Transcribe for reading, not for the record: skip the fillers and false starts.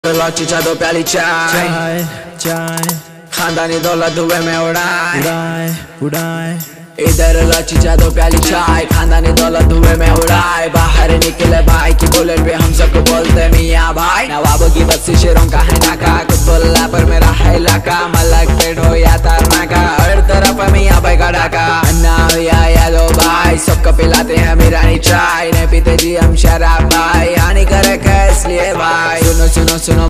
लौची चा दो प्याली चाय खानदानी दौलत धुएं में उड़ाए इधर लौची चा दो प्याली चाय खानदानी दौलत धुएं में उड़ाए। बाहर निकले भाई की बुलेट पे हम सबको बोलते मियाँ भाई। नवाबों की बस्ती शेरों का है नाका, कुतुबुल्ला पर मेरा है इलाका। मलक पेट हो या तारनाका, हर तरफ मियाँ भाई का डाका। अन्ना या यादो भाई सबको पिलाते हैं मीरानी चाय। नहीं पीते जी हम शराब भाई, हानिकारक है इसलिए भाई। सुनो सुनो सुनो